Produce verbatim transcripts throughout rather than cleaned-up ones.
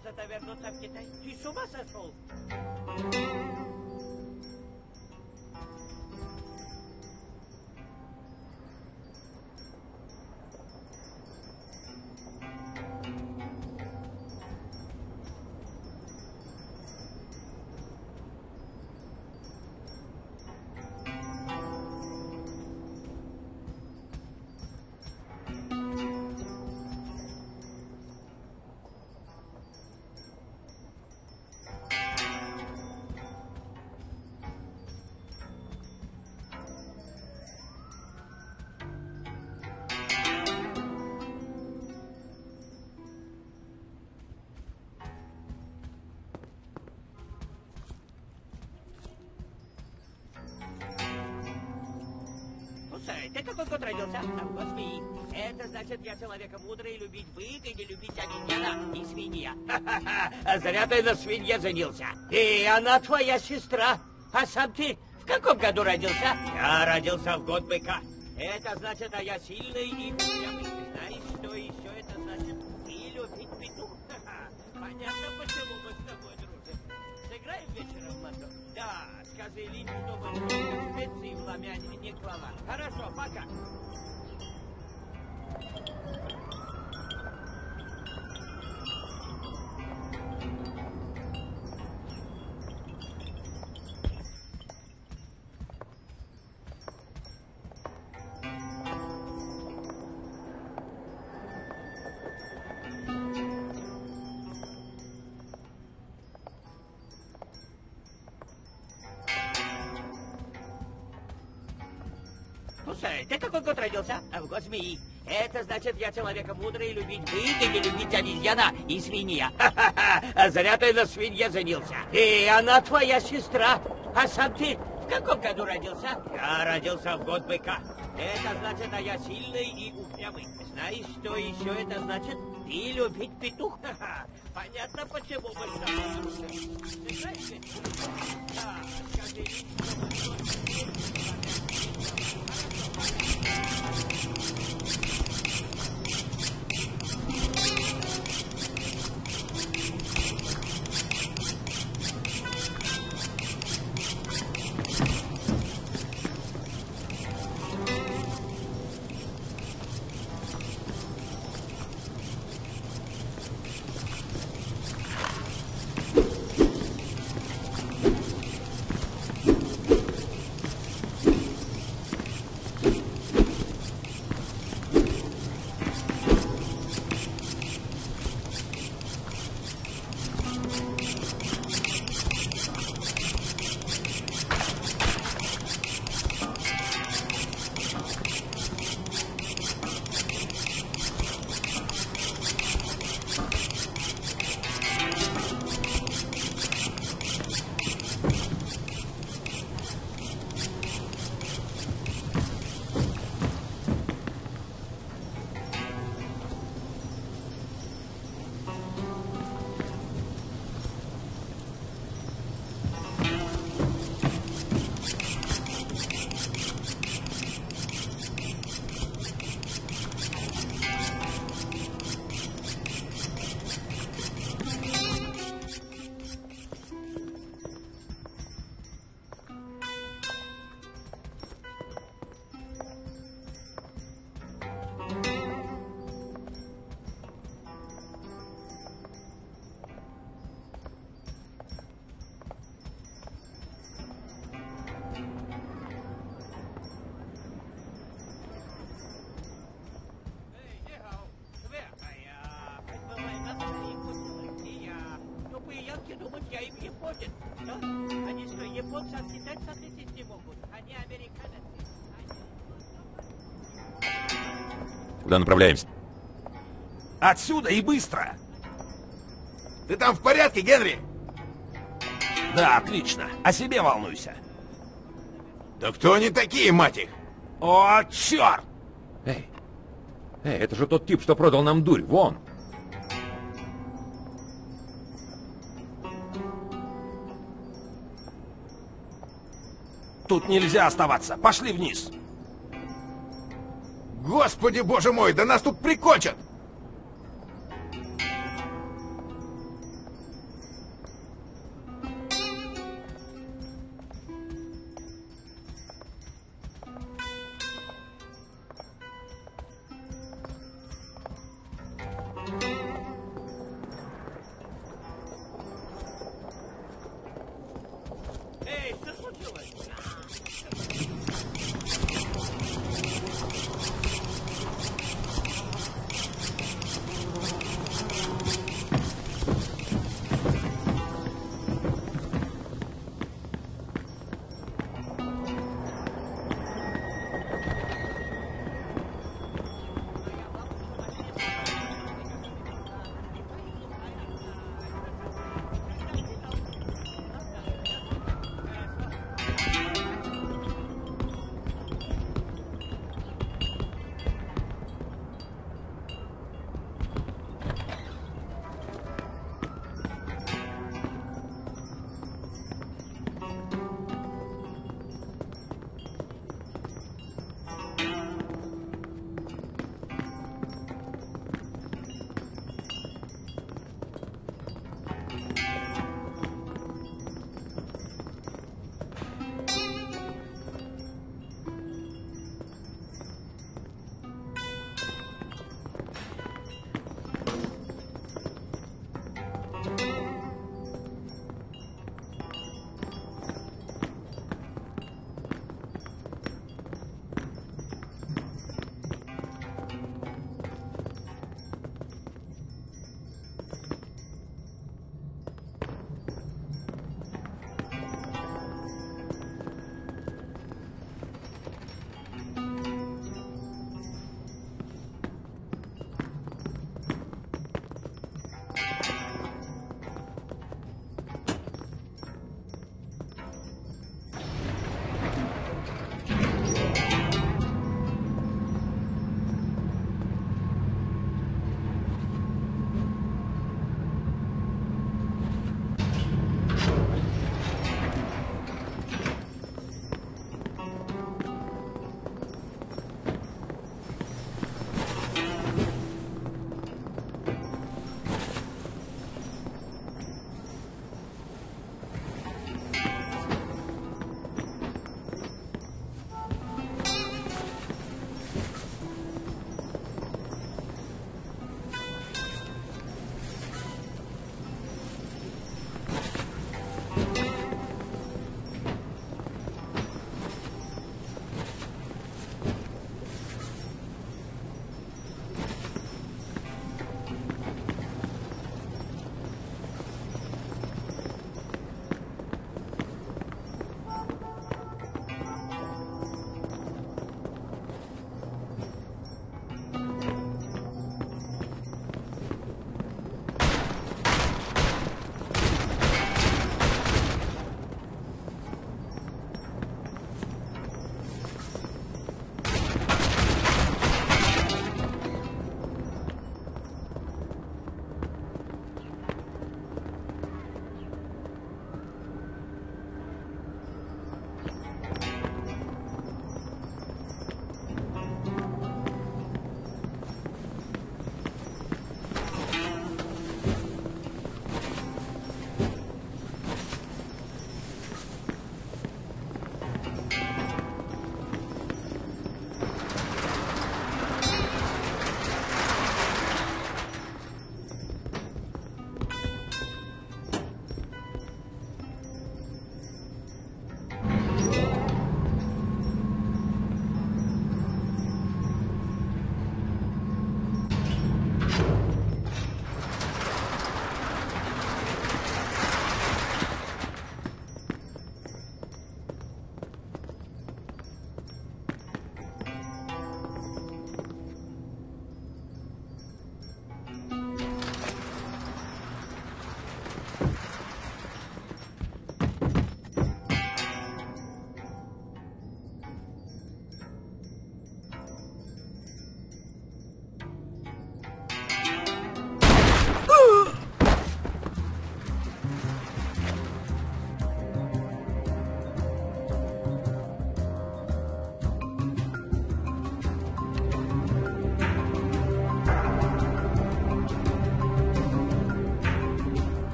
это вернуться в Китай? Ты с ума сошел? Ты какой год родился? Господи, это значит, я человека мудрый, любить бык и не любить обезьяна и свинья. А зря ты на свинье женился. И она твоя сестра. А сам ты в каком году родился? Я родился в год быка. Это значит, а я сильный и упрямый. Знаешь, что еще это значит? И любить петух. Понятно, почему мы с тобой дружим. Сыграем вечером в лото? Да, скажи Линь, чтобы много специй в ламянь не клала. Хорошо, пока. Слушай, ты какой год родился? В год змеи. Это значит, я человека мудрый, любить бык и не любить обезьяна и свинья. А зря ты на свинье женился. И она твоя сестра. А сам ты в каком году родился? Я родился в год быка. Это значит, а я сильный и упрямый. Знаешь, что еще это значит? И любить петух. Понятно, почему мы с тобой дружим. Ты знаешь, да, скажи, Куда направляемся? Отсюда и быстро! Ты там в порядке, Генри? Да, отлично. О себе волнуйся. Да кто они такие, мать их? О, черт! Эй, эй, это же тот тип, что продал нам дурь, вон! Тут нельзя оставаться. Пошли вниз. Господи, боже мой, да нас тут прикончат!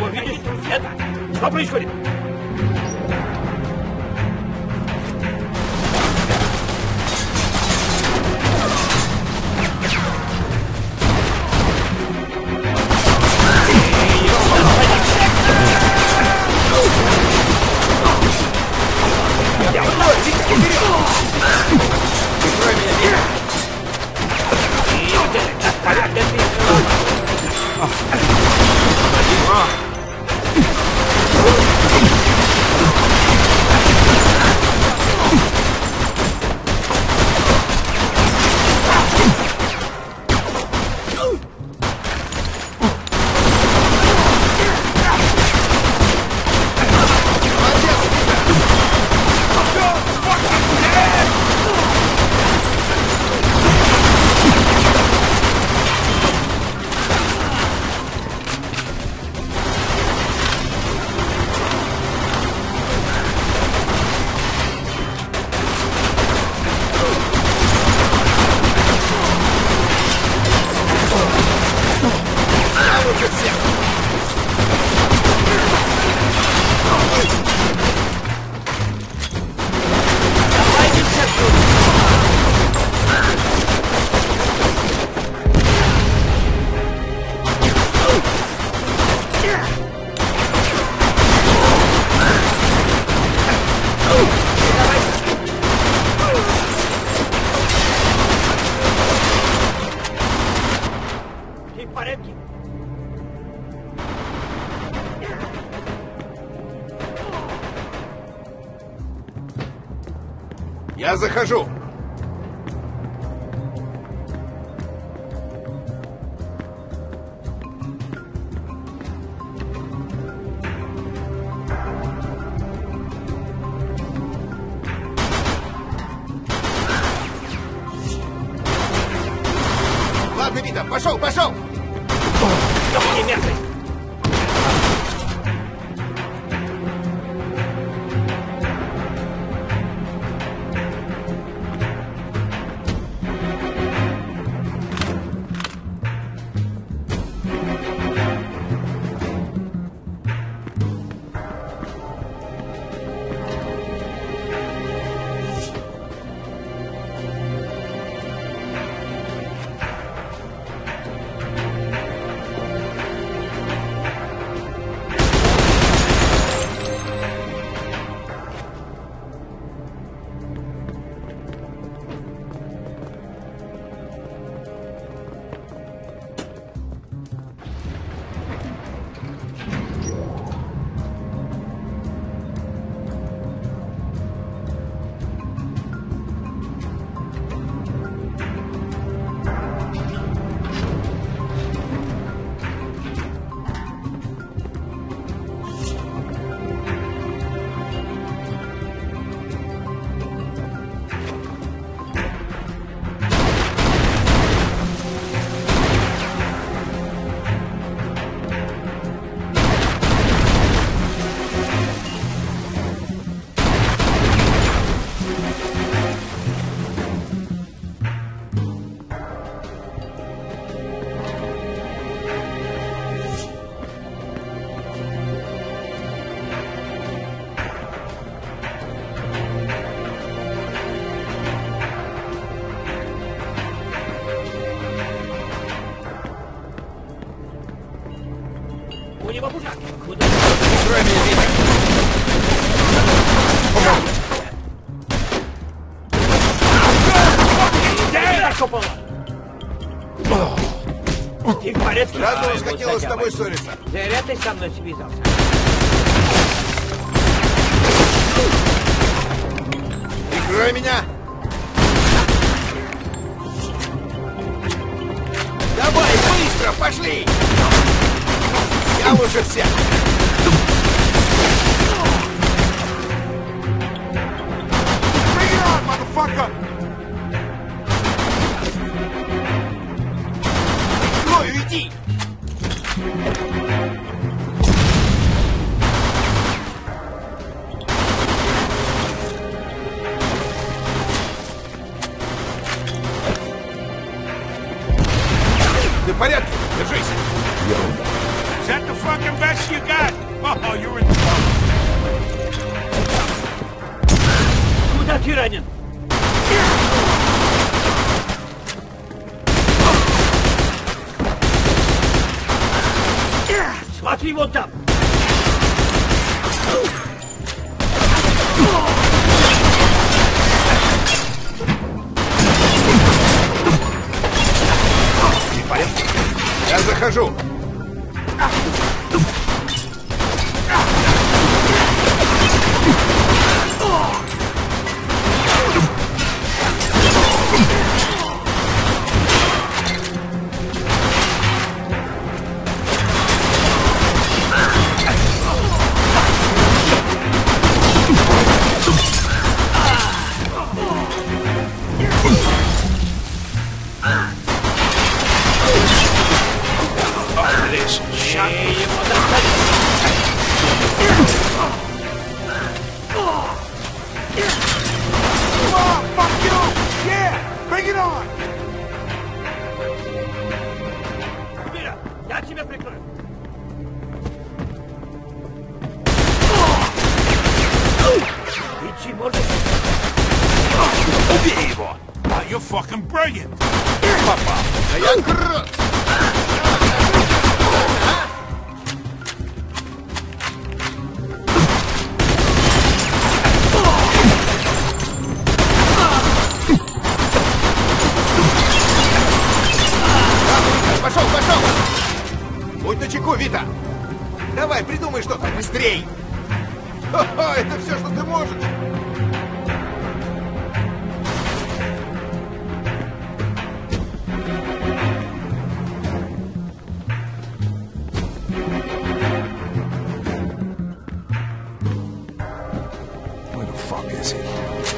его видишь? Это? Что происходит? Я захожу. Ладно, Вита, пошел, пошел! Не мерзость! У него пушак. Куда? Прикрой меня, Вита. Ты в порядке? Сразу расхотелось с тобой ссориться. Зря ты со мной связался. Прикрой меня. Давай, быстро, пошли! Я лучше всех! Bring it on, motherfucker! Прикрою, иди! Ты в порядке? Держись! Shut the fucking best you got. Oh, you're in trouble. Куда ты ранен? Смотри, вон там! Ты в порядке? Я захожу. Мира, я тебя прикрою. Иди, может... Убей его! Oh, you're fucking brilliant! Попал. Да я крот. Пошел, пошел! Будь начеку, Вита! Давай, придумай что-то быстрей! Хо-хо, это все, что ты можешь! Where the fuck is he?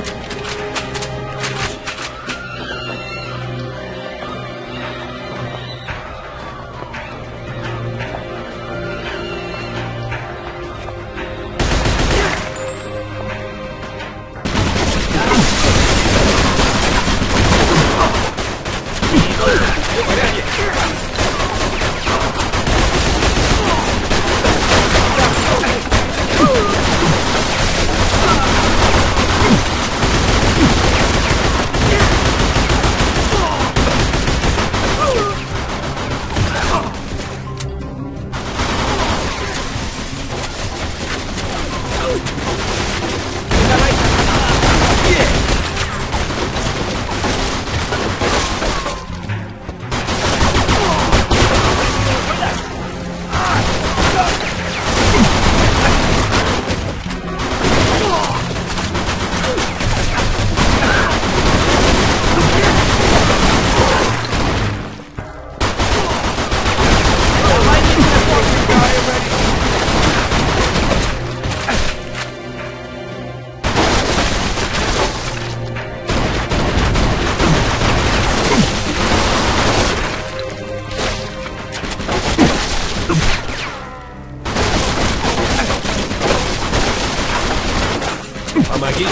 Помоги!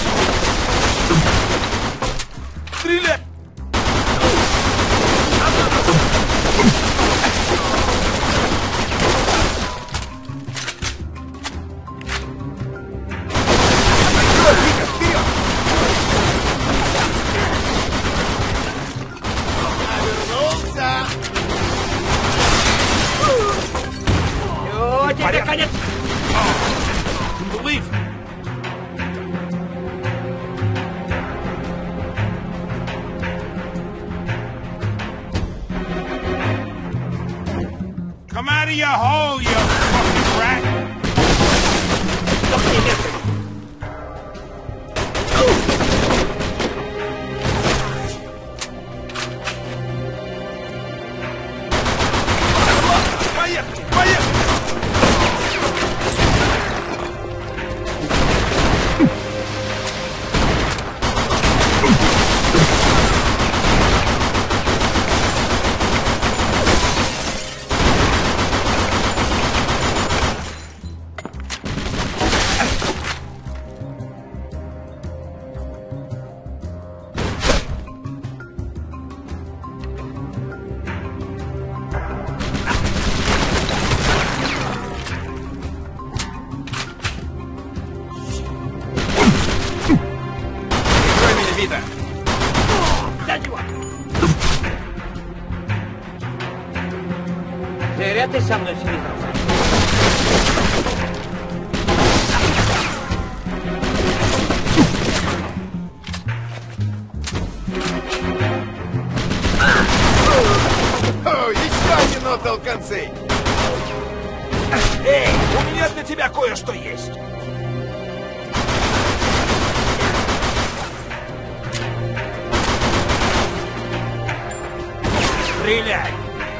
Стреляй! Вернулся! О, тебе конец! Leave! Come out of your hole, you fucking rat! Сдохни, мерзкий! Поехали! Поехали! Достать его! Зря ты со мной связался. О, еще один отдал концы. Эй, у меня для тебя кое-что есть. Стреляй!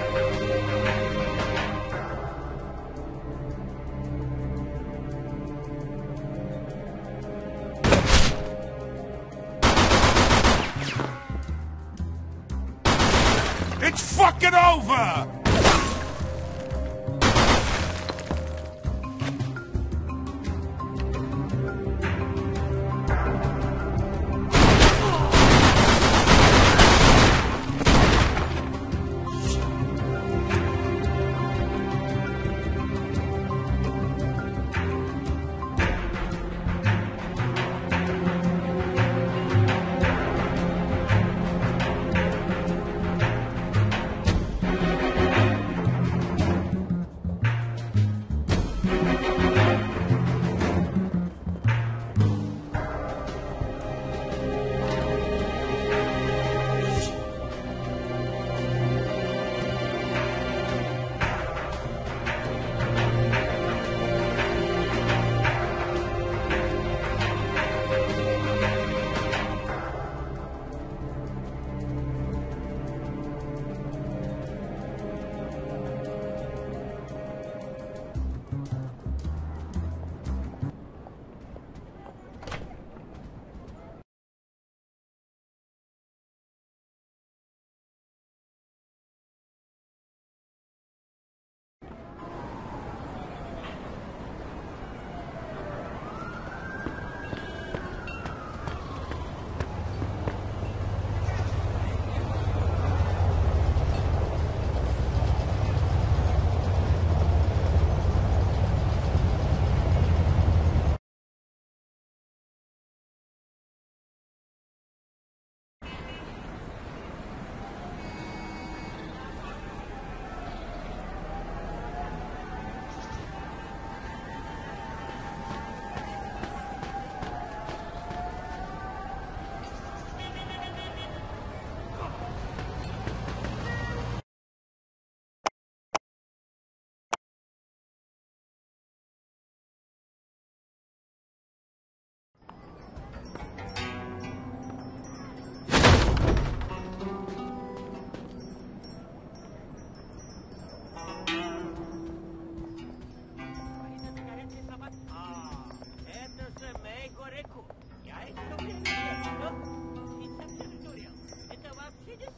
It's fucking over!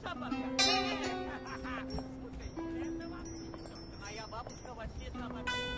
Моя бабушка во сне собака.